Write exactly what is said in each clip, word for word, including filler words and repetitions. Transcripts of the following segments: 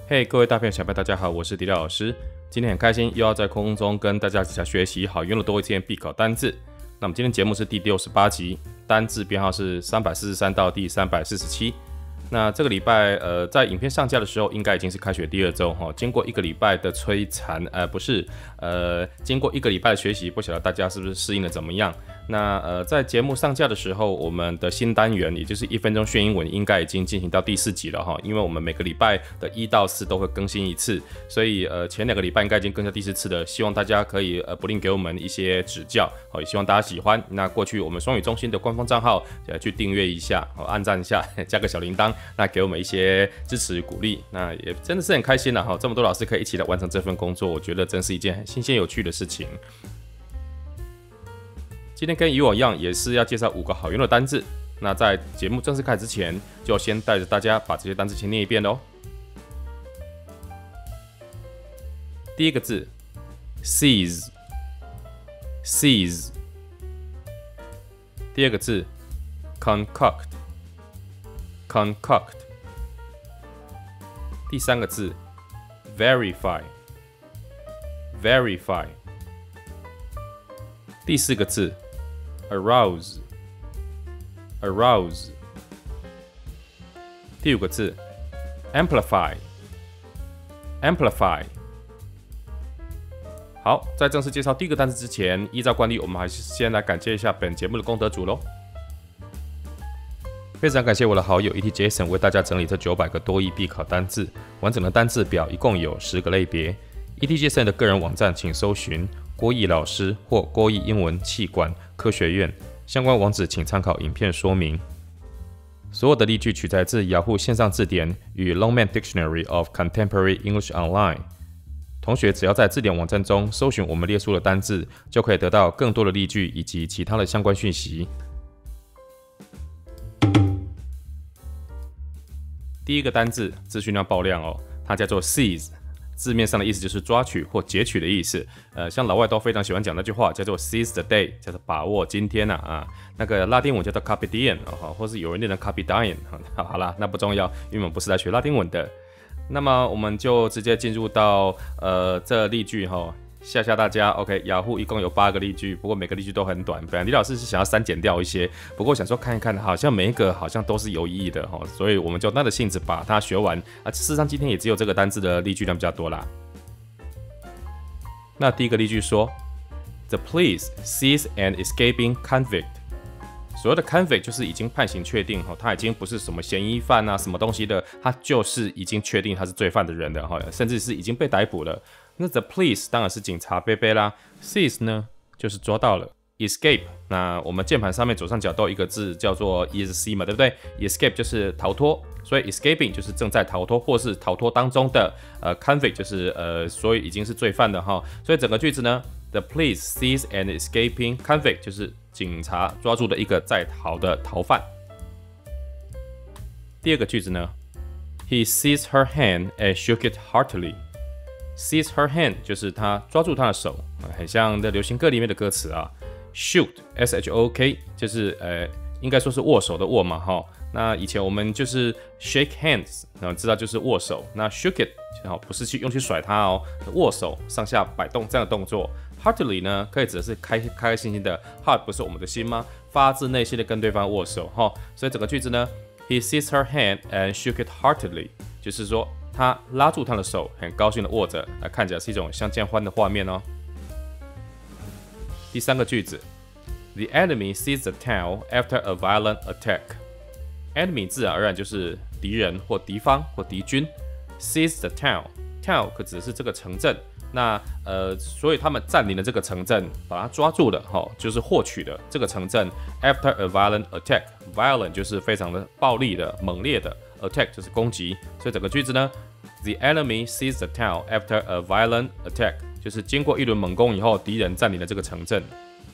嘿、hey, 各位大朋友小朋友大家好，我是迪廖老师。今天很开心又要在空中跟大家一起来学习好用的多一天必考单字。那我们今天节目是第六十八集，单字编号是三百四十三到第三百四十七。那这个礼拜，呃，在影片上架的时候，应该已经是开学第二周哈。经过一个礼拜的摧残，呃，不是，呃，经过一个礼拜的学习，不晓得大家是不是适应的怎么样？那呃，在节目上架的时候，我们的新单元，也就是一分钟学英文，应该已经进行到第四集了哈。因为我们每个礼拜的一到四都会更新一次，所以呃，前两个礼拜应该已经更新到第四次了。希望大家可以呃不吝给我们一些指教，好，也希望大家喜欢。那过去我们双语中心的官方账号，呃，去订阅一下，好，按赞一下，加个小铃铛，那给我们一些支持鼓励。那也真的是很开心了哈，这么多老师可以一起来完成这份工作，我觉得真是一件很新鲜有趣的事情。今天跟以往一样，也是要介绍五个好用的单字。那在节目正式开始之前，就先带着大家把这些单字先念一遍喽。第一个字 ，seize，seize。第二个字 ，concoct，concoct。第三个字 ，verify，verify。第四个字 ，arouse，arouse。第五个字 ，amplify，amplify。好，在正式介绍第一个单词之前，依照惯例，我们还是先来感谢一下本节目的功德主喽。非常感谢我的好友 E T Jason 为大家整理这九百个多益必考单字，完整的单字表一共有十个类别。E T Jason 的个人网站请搜寻郭毅老师或郭毅英文气管科学院，相关网址请参考影片说明。所有的例句取材自雅虎线上字典与 Longman Dictionary of Contemporary English Online。同学只要在字典网站中搜寻我们列出的单字，就可以得到更多的例句以及其他的相关讯息。第一个单字资讯量爆量哦，它叫做 seize。字面上的意思就是抓取或截取的意思，呃，像老外都非常喜欢讲那句话，叫做 seize the day， 叫做把握今天呐 啊, 啊，那个拉丁文叫做 carpe diem， 哦，或是有人念成 carpe diem， 好, 好啦，那不重要，因为我们不是来学拉丁文的。那么我们就直接进入到呃这例句哈。吓吓大家 ，OK， 雅虎一共有八个例句，不过每个例句都很短。本来李老师是想要删减掉一些，不过想说看一看，好像每一个好像都是有意义的哈，所以我们就耐着性子把它学完啊。事实上今天也只有这个单字的例句量比较多啦。那第一个例句说 ，The police seize an escaping convict。所谓的 convict 就是已经判刑确定哈，他已经不是什么嫌疑犯啊，什么东西的，他就是已经确定他是罪犯的人了哈，甚至是已经被逮捕了。那 the police 当然是警察贝贝啦 ，seize 呢就是抓到了 ，escape 那我们键盘上面左上角都有一个字叫做 esc 嘛，对不对 ？escape 就是逃脱，所以 escaping 就是正在逃脱或是逃脱当中的，呃 convict 就是呃所以已经是罪犯的哈，所以整个句子呢 ，the police seize an escaping convict 就是警察抓住了一个在逃的逃犯。第二个句子呢 ，he seized her hand and shook it heartily。Seize her hand 就是他抓住她的手，很像在流行歌里面的歌词啊。Shook S H O K 就是呃，应该说是握手的握嘛哈。那以前我们就是 shake hands， 然后知道就是握手。那 shook it 不是去用去甩它哦，握手上下摆动这样的动作。Heartily 呢可以指的是开开开心心的 ，heart 不是我们的心吗？发自内心的跟对方握手哈。所以整个句子呢 ，He seized her hand and shook it heartily， 就是说。他拉住他的手，很高兴的握着，看起来是一种相见欢的画面哦。第三个句子 ，The enemy seized the town after a violent attack。Enemy 自然而然就是敌人或敌方或敌军 ，seize the town，town 可指的是这个城镇。那呃，所以他们占领了这个城镇，把它抓住了，哈，就是获取了这个城镇。After a violent attack，violent 就是非常的暴力的、猛烈的。Attack 就是攻击，所以整个句子呢 ，The enemy seized the town after a violent attack， 就是经过一轮猛攻以后，敌人占领了这个城镇。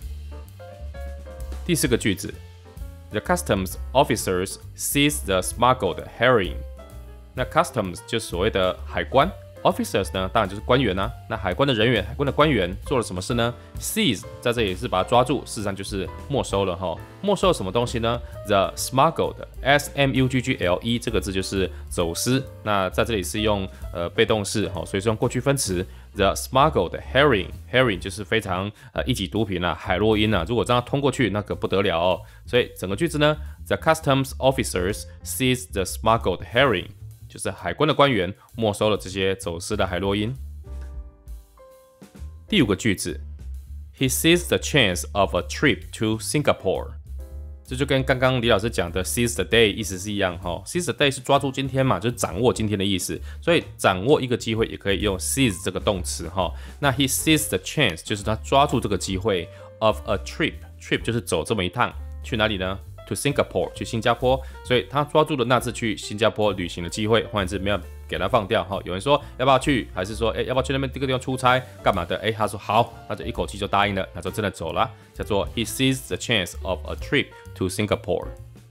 第四个句子 ，The customs officers seized the smuggled herring。那 customs 就是所谓的海关， Officers 呢，当然就是官员啊。那海关的人员，海关的官员做了什么事呢 ？Seize 在这里是把它抓住，事实上就是没收了哈。没收了什么东西呢 ？The smuggled S M U G G L E 这个字就是走私。那在这里是用呃被动式哈，所以是用过去分词。The smuggled herring herring 就是非常呃一级毒品啊，海洛因啊。如果这样通过去，那可不得了哦。所以整个句子呢 ，The customs officers seized the smuggled herring。就是海关的官员没收了这些走私的海洛因。第五个句子 ，He seized the chance of a trip to Singapore。这就跟刚刚李老师讲的 seize the day 意思是一样哈。seize the day 是抓住今天嘛，就是掌握今天的意思。所以掌握一个机会也可以用 seize 这个动词哈。那 he seized the chance 就是他抓住这个机会 of a trip，trip 就是走这么一趟，去哪里呢？To Singapore 去新加坡，所以他抓住了那次去新加坡旅行的机会，换言之没有给他放掉哈。有人说要不要去，还是说哎要不要去那边这个地方出差干嘛的？哎他说好，那就一口气就答应了，那就真的走了，叫做 He seized the chance of a trip to Singapore。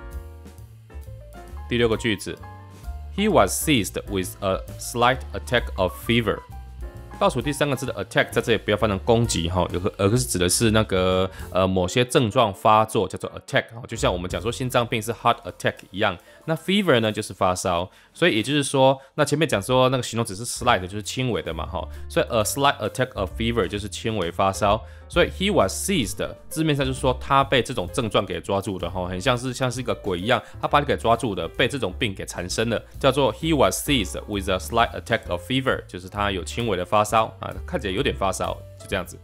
第六个句子 ，He was seized with a slight attack of fever。倒数第三个字的 attack 在这里不要翻成攻击哈，而是指的是那个呃某些症状发作叫做 attack， 就像我们讲说心脏病是 heart attack 一样。那 fever 呢就是发烧，所以也就是说，那前面讲说那个形容词是 slight 就是轻微的嘛哈，所以 a slight attack of fever 就是轻微发烧。所以 he was seized 字面上就是说他被这种症状给抓住的哈，很像是像是一个鬼一样，他把你给抓住的，被这种病给缠身了，叫做 he was seized with a slight attack of fever， 就是他有轻微的发烧啊，看起来有点发烧，就这样子。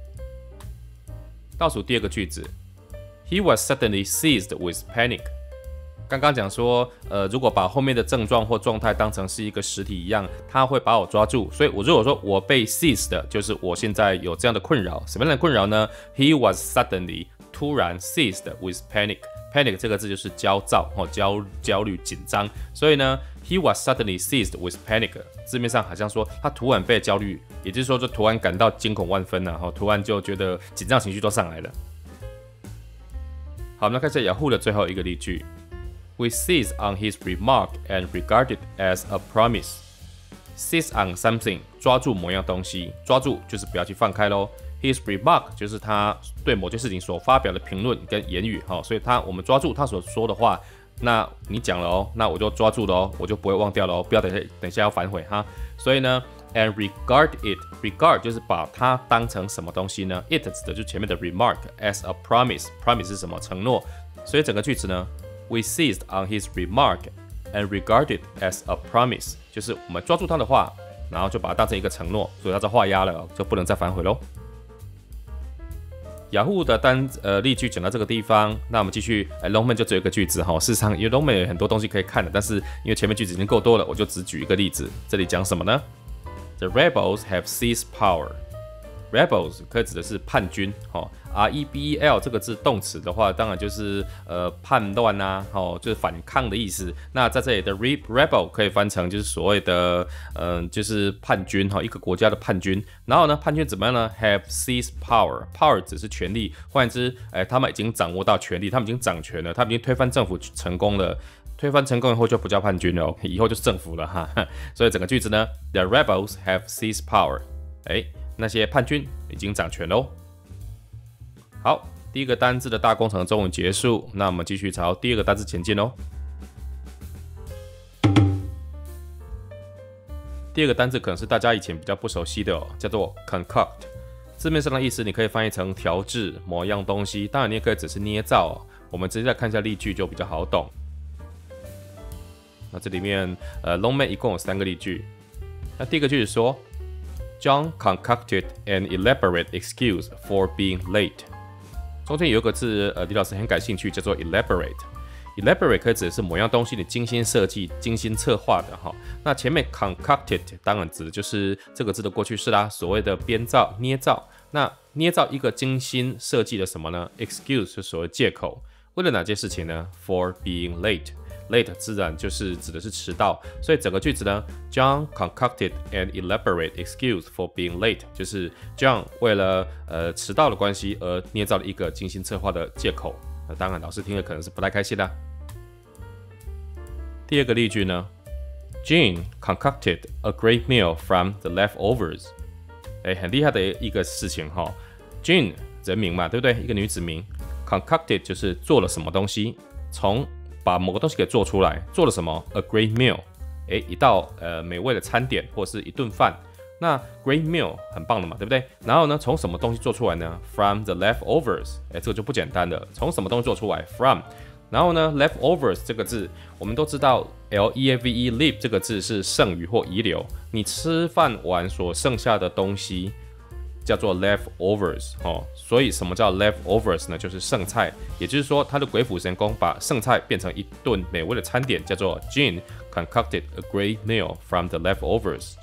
倒数第二个句子 ，He was suddenly seized with panic。刚刚讲说，呃，如果把后面的症状或状态当成是一个实体一样，他会把我抓住。所以，我如果说我被 seized 的，就是我现在有这样的困扰。什么样的困扰呢 ？He was suddenly 突然 seized with panic。panic 这个字就是焦躁、哦焦焦虑、紧张。所以呢 ，He was suddenly seized with panic。字面上好像说他突然被焦虑，也就是说就突然感到惊恐万分啊，然后突然就觉得紧张情绪都上来了。好，我们来看一下雅虎的最后一个例句。We seized on his remark and regarded as a promise. Seize on something， 抓住某样东西，抓住就是不要去放开咯。His remark 就是他对某件事情所发表的评论跟言语，哈，所以他我们抓住他所说的话，那你讲了哦，那我就抓住了哦，我就不会忘掉了哦，不要等一下等一下要反悔哈。所以呢 ，and regard it， regard 就是把它当成什么东西呢 ？it 指的就是前面的 remark as a promise，promise 是什么？承诺。所以整个句子呢 ，We seized on his remark and regarded as a promise， 就是我们抓住他的话，然后就把它当成一个承诺，所以他这话押了，就不能再反悔喽。雅虎的单呃例句讲到这个地方，那我们继续，哎 ，Longman 就只有一个句子哈。事实上，因为 Longman 有很多东西可以看的，但是因为前面句子已经够多了，我就只举一个例子。这里讲什么呢 ？The rebels have seized power。Rebels 可以指的是叛军，哈 ，R E B E L 这个字动词的话，当然就是呃叛乱啊，哦，就是反抗的意思。那在这里的 rebel 可以翻成就是所谓的，嗯、呃，就是叛军哈，一个国家的叛军。然后呢，叛军怎么样呢 ？Have seized power，power 只是权力，换言之，哎，他们已经掌握到权力，他们已经掌权了，他们已经推翻政府成功了。推翻成功以后就不叫叛军了，以后就是政府了哈。所以整个句子呢 ，The rebels have seized power， 哎。那些叛军已经掌权喽。好，第一个单字的大工程中文结束，那我们继续朝第二个单字前进喽。第二个单字可能是大家以前比较不熟悉的哦，叫做 concoct。字面上的意思你可以翻译成调制某样东西，当然你也可以只是捏造、哦。我们直接来看一下例句就比较好懂。那这里面呃 Longman 一共有三个例句。那第一个句子说。John concocted an elaborate excuse for being late。中间有一个字，呃，李老师很感兴趣，叫做 elaborate。elaborate 可以指的是某样东西你精心设计、精心策划的哈。那前面 concocted 当然指的就是这个字的过去式啦，所谓的编造、捏造。那捏造一个精心设计的什么呢 ？excuse 是所谓借口，为了哪件事情呢 ？For being late。Late 自然就是指的是迟到，所以整个句子呢 ，John concocted an elaborate excuse for being late， 就是 John 为了呃迟到的关系而捏造了一个精心策划的借口。那当然，老师听了可能是不太开心啦。第二个例句呢 Jean concocted a great meal from the leftovers。哎，很厉害的一个事情哈。Jean 人名嘛，对不对？一个女子名。Concocted 就是做了什么东西，从把某个东西给做出来，做了什么 ？A great meal。哎，一道呃美味的餐点或是一顿饭。那 great meal 很棒的嘛，对不对？然后呢，从什么东西做出来呢 ？From the leftovers。哎，这个就不简单了。从什么东西做出来 ？From。然后呢 ，leftovers 这个字，我们都知道 L E A V E leave 这个字是剩余或遗留。你吃饭完所剩下的东西叫做 leftovers 哦。所以什么叫 leftovers 呢？就是剩菜。也就是说，他的鬼斧神工把剩菜变成一顿美味的餐点，叫做 Jean concocted a great meal from the leftovers。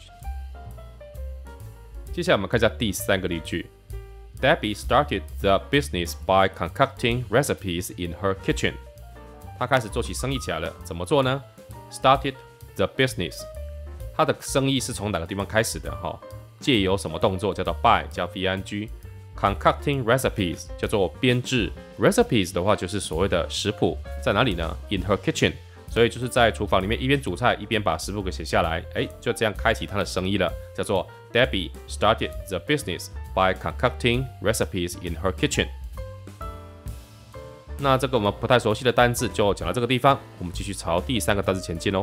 接下来我们看一下第三个例句。Debbie started the business by concocting recipes in her kitchen。他开始做起生意起来了，怎么做呢 ？Started the business， 他的生意是从哪个地方开始的？哈，借由什么动作？叫做 by 加 V-I-N-G。Concocting recipes 叫做编制 ，recipes 的话就是所谓的食谱，在哪里呢 ？In her kitchen， 所以就是在厨房里面一边煮菜一边把食谱给写下来，哎，就这样开启他的生意了，叫做 Debbie started the business by concocting recipes in her kitchen。那这个我们不太熟悉的单字就讲到这个地方，我们继续朝第三个单字前进哦。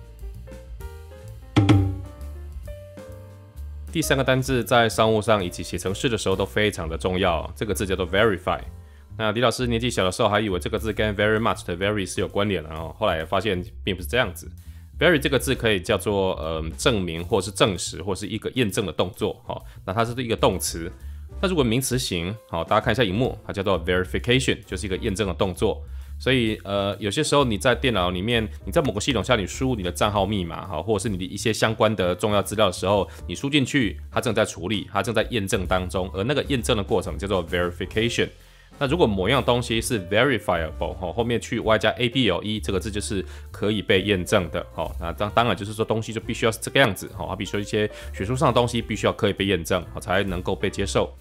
第三个单字在商务上以及写程式的时候都非常的重要，这个字叫做 verify。那李老师年纪小的时候还以为这个字跟 very much 的 very 是有关联的哦，后来发现并不是这样子。Very 这个字可以叫做呃证明或是证实或是一个验证的动作，哦，那它是一个动词。那如果名词型，好，大家看一下荧幕，它叫做 verification， 就是一个验证的动作。所以呃，有些时候你在电脑里面，你在某个系统下你输入你的账号密码，好，或者是你的一些相关的重要资料的时候，你输进去，它正在处理，它正在验证当中，而那个验证的过程叫做 verification。那如果某样东西是 verifiable， 后面去 y 加 able 这个字就是可以被验证的，那当然就是说东西就必须要是这个样子，好比说一些学术上的东西必须要可以被验证，才能够被接受。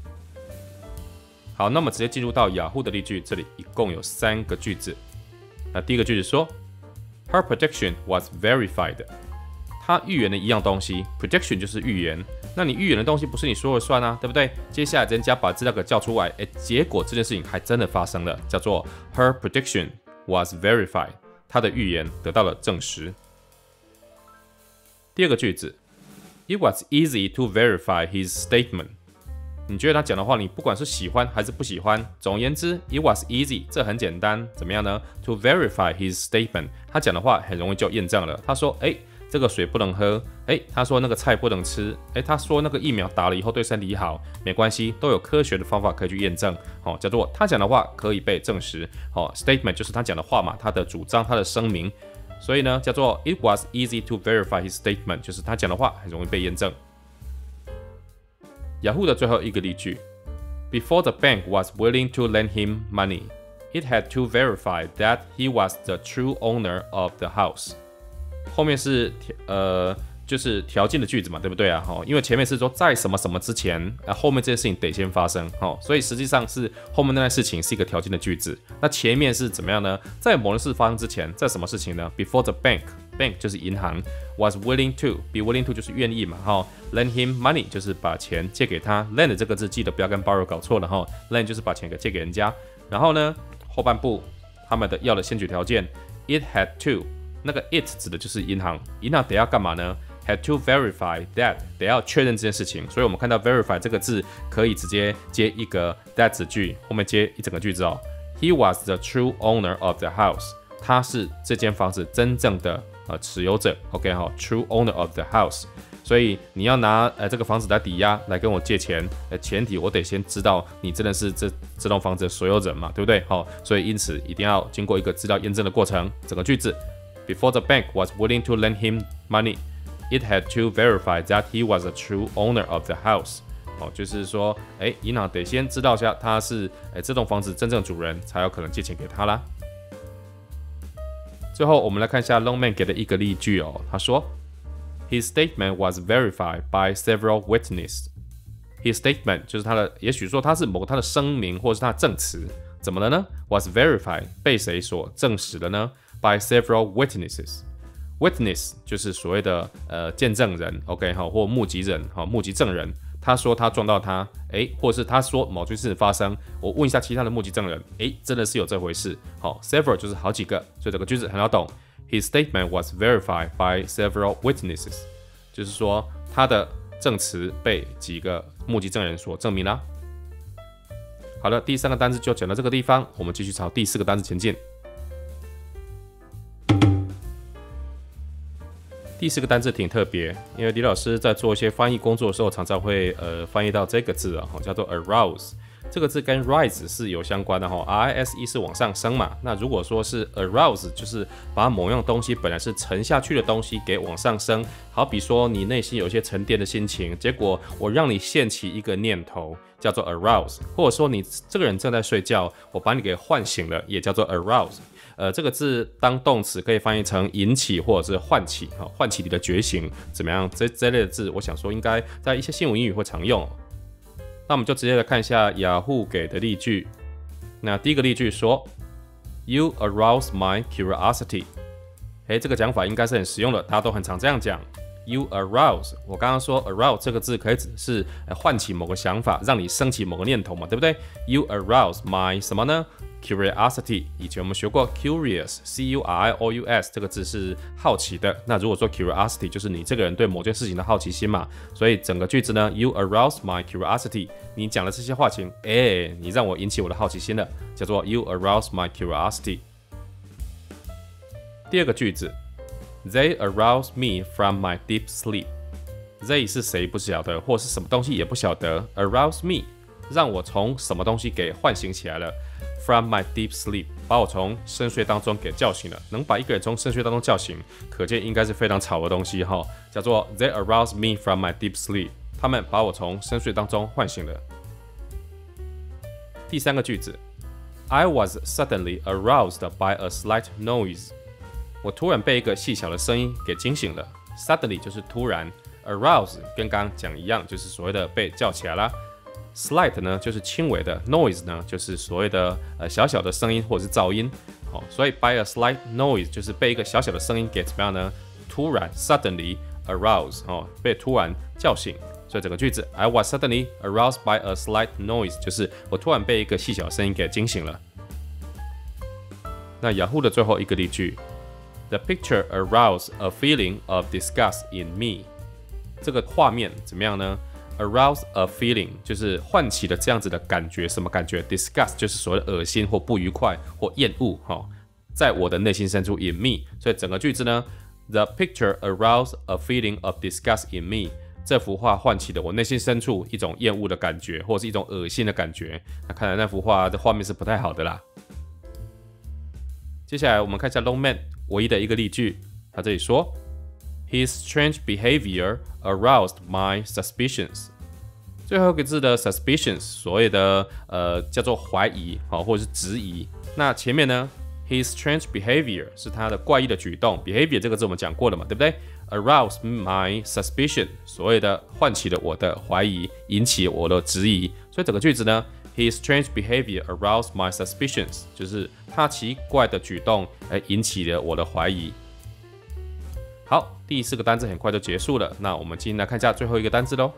好，那我们直接进入到雅虎的例句，这里一共有三个句子。那第一个句子说 ，Her prediction was verified。她预言的一样东西 ，prediction 就是预言。那你预言的东西不是你说了算啊，对不对？接下来人家把资料给叫出来，哎，结果这件事情还真的发生了，叫做 Her prediction was verified。她的预言得到了证实。第二个句子 ，It was easy to verify his statement。你觉得他讲的话，你不管是喜欢还是不喜欢，总而言之 ，it was easy， 这很简单，怎么样呢 ？To verify his statement， 他讲的话很容易就验证了。他说，哎，这个水不能喝，哎，他说那个菜不能吃，哎，他说那个疫苗打了以后对身体好，没关系，都有科学的方法可以去验证。好，叫做他讲的话可以被证实。好 ，statement 就是他讲的话嘛，他的主张，他的声明。所以呢，叫做 it was easy to verify his statement， 就是他讲的话很容易被验证。雅虎的最后一个例句 ：Before the bank was willing to lend him money, it had to verify that he was the true owner of the house。后面是呃，就是条件的句子嘛，对不对啊？哈，因为前面是说在什么什么之前，啊，后面这件事情得先发生，哈，所以实际上是后面那件事情是一个条件的句子。那前面是怎么样呢？在某件事发生之前，在什么事情呢 ？Before the bank。Bank 就是银行 ，was willing to be willing to 就是愿意嘛，哈 ，lend him money 就是把钱借给他 ，lend 这个字记得不要跟 borrow 搞错了哈 ，lend 就是把钱给借给人家。然后呢，后半部他们的要的先决条件 ，it had to， 那个 it 指的就是银行，银行得要干嘛呢 ？had to verify that， 得要确认这件事情。所以我们看到 verify 这个字可以直接接一个 that 子句，后面接一整个句子哦。He was the true owner of the house， 他是这间房子真正的。呃，持有者 ，OK 哈 ，True owner of the house， 所以你要拿呃这个房子来抵押来跟我借钱，呃，前提我得先知道你真的是这这栋房子的所有人嘛，对不对？好，所以因此一定要经过一个资料验证的过程。整个句子 ，Before the bank was willing to lend him money, it had to verify that he was a true owner of the house。哦，就是说，哎，银行得先知道一下他是哎这栋房子真正主人，才有可能借钱给他啦。最后，我们来看一下 Longman 给的一个例句哦。他说 ，His statement was verified by several witnesses. His statement 就是他的，也许说他是某个他的声明或是他的证词，怎么了呢 ？Was verified 被谁所证实了呢 ？By several witnesses. witness 就是所谓的呃见证人 ，OK 好，或目击人，好，目击证人。他说他撞到他，哎，或者是他说某件事发生，我问一下其他的目击证人，哎，真的是有这回事。好 ，several 就是好几个，所以这个句子很好懂。His statement was verified by several witnesses， 就是说他的证词被几个目击证人所证明啦。好了，第三个单字就讲到这个地方，我们继续朝第四个单字前进。第四个单字挺特别，因为李老师在做一些翻译工作的时候，常常会呃翻译到这个字啊，叫做 arouse。这个字跟 rise 是有相关的哈 ，R I S E 是往上升嘛。那如果说是 arouse， 就是把某样东西本来是沉下去的东西给往上升。好比说你内心有一些沉淀的心情，结果我让你现起一个念头，叫做 arouse。或者说你这个人正在睡觉，我把你给唤醒了，也叫做 arouse。呃，这个字当动词可以翻译成引起或者是唤起，哈，唤起你的觉醒，怎么样？这这类的字，我想说应该在一些新闻英语会常用。那我们就直接来看一下雅虎给的例句。那第一个例句说 ，You arouse my curiosity。哎，这个讲法应该是很实用的，大家都很常这样讲。You arouse， 我刚刚说 arouse 这个字可以指是唤起某个想法，让你升起某个念头嘛，对不对 ？You arouse my 什么呢？Curiosity， 以前我们学过 curious， C U R I O U S 这个字是好奇的。那如果说 curiosity 就是你这个人对某件事情的好奇心嘛，所以整个句子呢 ，You arouse my curiosity， 你讲的这些话情，哎，你让我引起我的好奇心了，叫做 You arouse my curiosity。第二个句子 ，They arouse me from my deep sleep。They 是谁不晓得，或是什么东西也不晓得 ，arouse me 让我从什么东西给唤醒起来了。From my deep sleep， 把我从深睡当中给叫醒了。能把一个人从深睡当中叫醒，可见应该是非常吵的东西哈。叫做 They arouse me from my deep sleep， 他们把我从深睡当中唤醒了。第三个句子 ，I was suddenly aroused by a slight noise。我突然被一个细小的声音给惊醒了。Suddenly 就是突然 ，arouse 跟刚刚讲一样，就是所谓的被叫起来啦。Slight 呢就是轻微的 ，noise 呢就是所谓的呃小小的声音或者是噪音，好、哦，所以 by a slight noise 就是被一个小小的声音给怎么样呢？突然 suddenly arouse 哦，被突然叫醒，所以整个句子 I was suddenly aroused by a slight noise 就是我突然被一个细小的声音给惊醒了。那雅虎的最后一个例句 ，The picture aroused a feeling of disgust in me。这个画面怎么样呢？Arouse a feeling 就是唤起了这样子的感觉，什么感觉 ？Disgust 就是所谓的恶心或不愉快或厌恶，哈、哦，在我的内心深处 in me， 所以整个句子呢 ，The picture aroused a feeling of disgust in me， 这幅画唤起了我内心深处一种厌恶的感觉，或是一种恶心的感觉。那看来那幅画的画面是不太好的啦。接下来我们看一下 Long Man 唯一的一个例句，他这里说。His strange behavior aroused my suspicions。最后一个字的 suspicions， 所谓的呃叫做怀疑，好，或者是质疑。那前面呢 ，his strange behavior 是他的怪异的举动 ，behavior 这个字我们讲过了嘛，对不对 ？aroused my suspicion， 所谓的唤起了我的怀疑，引起我的质疑。所以整个句子呢 ，his strange behavior aroused my suspicions， 就是他奇怪的举动，而引起了我的怀疑。好，第四个单字很快就结束了。那我们今天来看一下最后一个单字喽。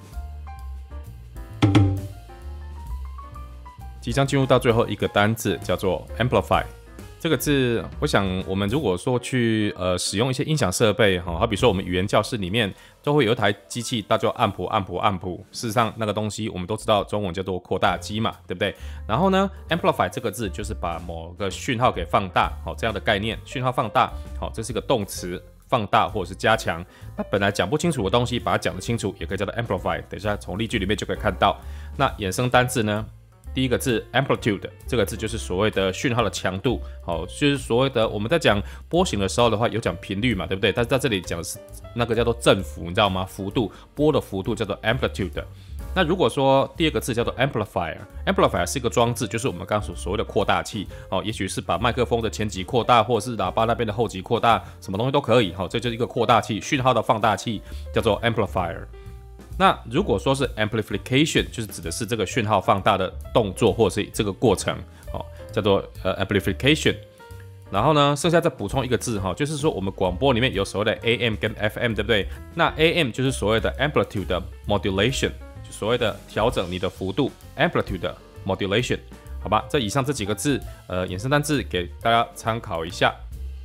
即将进入到最后一个单字，叫做 amplify。这个字，我想我们如果说去呃使用一些音响设备，哈，好比说我们语言教室里面都会有一台机器，它叫暗谱、暗谱、暗谱。事实上，那个东西我们都知道，中文叫做扩大机嘛，对不对？然后呢 ，amplify 这个字就是把某个讯号给放大，好，这样的概念，讯号放大，好，这是一个动词。放大或者是加强，那本来讲不清楚的东西，把它讲得清楚，也可以叫做 amplify。等一下从例句里面就可以看到。那衍生单字呢？第一个字 amplitude， 这个字就是所谓的讯号的强度，好，就是所谓的我们在讲波形的时候的话，有讲频率嘛，对不对？但是在这里讲的是那个叫做振幅，你知道吗？幅度，波的幅度叫做 amplitude。那如果说第二个字叫做 amplifier，amplifier 是一个装置，就是我们刚刚所所谓的扩大器，哦，也许是把麦克风的前级扩大，或者是喇叭那边的后级扩大，什么东西都可以，好，这就是一个扩大器，讯号的放大器，叫做 amplifier。那如果说是 amplification， 就是指的是这个讯号放大的动作或者是这个过程，哦，叫做呃 amplification。 然后呢，剩下再补充一个字哈，就是说我们广播里面有所谓的 A M 跟 F M， 对不对？那 A M 就是所谓的 amplitude modulation， 就所谓的调整你的幅度 amplitude modulation， 好吧？这以上这几个字，呃，衍生单字给大家参考一下。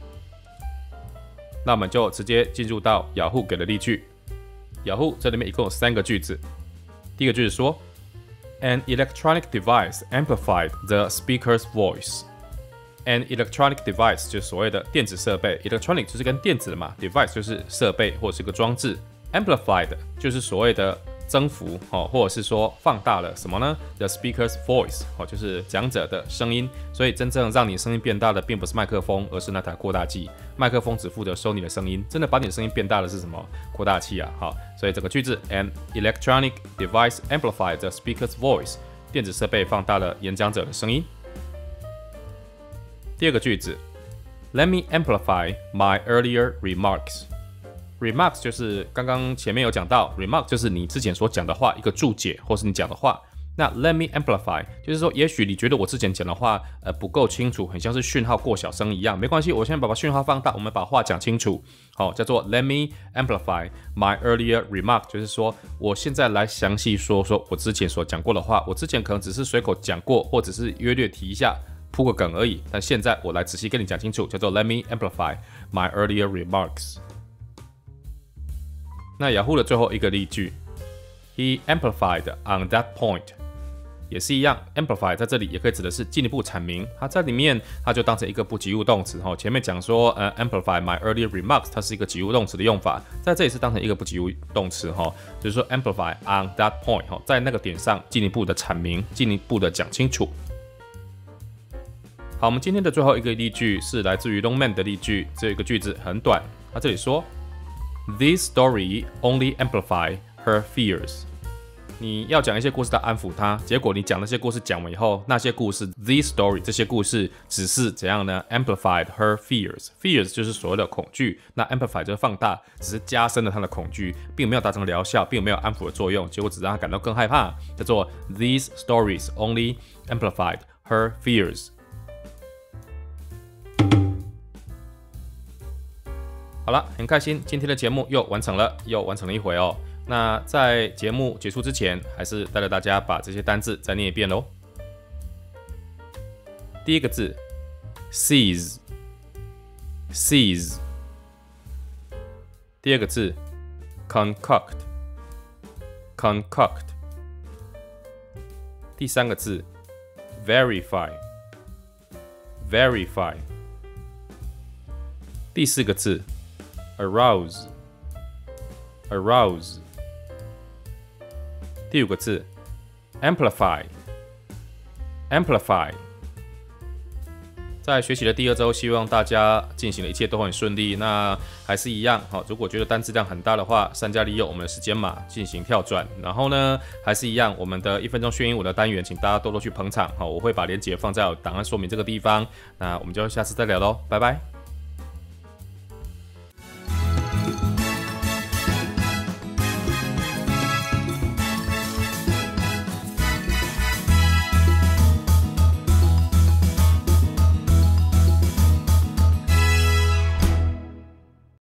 那我们就直接进入到雅虎给的例句。雅虎这里面一共有三个句子。第一个句子说 ，An electronic device amplified the speaker's voice。An electronic device 就是所谓的电子设备 ，electronic 就是跟电子的嘛 ，device 就是设备或者是个装置 ，amplified 就是所谓的增幅哦，或者是说放大了什么呢 ？The speaker's voice 哦，就是讲者的声音。所以真正让你声音变大的，并不是麦克风，而是那台扩大器。麦克风只负责收你的声音，真的把你的声音变大的是什么？扩大器啊！好，所以整个句子 ，An electronic device amplified the speaker's voice， 电子设备放大了演讲者的声音。第二个句子 ，Let me amplify my earlier remarks。Remarks 就是刚刚前面有讲到 ，remark 就是你之前所讲的话一个注解，或是你讲的话。那 Let me amplify 就是说，也许你觉得我之前讲的话呃不够清楚，很像是讯号过小声一样，没关系，我现在把讯号放大，我们把话讲清楚。好，叫做 Let me amplify my earlier remark， 就是说我现在来详细说说我之前所讲过的话。我之前可能只是随口讲过，或者是约略提一下。铺个梗而已，但现在我来仔细跟你讲清楚，叫做 Let me amplify my earlier remarks。那雅虎的最后一个例句 ，He amplified on that point， 也是一样 ，amplify 在这里也可以指的是进一步阐明，它在里面它就当成一个不及物动词哈。前面讲说呃 amplify my earlier remarks， 它是一个及物动词的用法，在这里是当成一个不及物动词哈，就是说 amplify on that point 哈，在那个点上进一步的阐明，进一步的讲清楚。好，我们今天的最后一个例句是来自于 Longman 的例句，这一个句子很短，它这里说 ，This story only amplify her fears。你要讲一些故事来安抚她，结果你讲那些故事讲完以后，那些故事 ，this story 这些故事只是怎样呢 ？amplified her fears，fears 就是所谓的恐惧，那 amplify 就是放大，只是加深了她的恐惧，并没有达成疗效，并没有安抚的作用，结果只让她感到更害怕，叫做 These stories only amplified her fears。好了，很开心，今天的节目又完成了，又完成了一回哦。那在节目结束之前，还是带着大家把这些单字再念一遍喽。第一个字 ，seize，seize。第二个字 ，concoct，concoct。第三个字 ，verify，verify。第四个字 ，arouse，arouse。第五个字 ，amplify，amplify。在学习的第二周，希望大家进行的一切都很顺利。那还是一样，好，如果觉得单字量很大的话，善加利用我们的时间码进行跳转。然后呢，还是一样，我们的一分钟学英文的单元，请大家多多去捧场。好，我会把链接放在档案说明这个地方。那我们就下次再聊喽，拜拜。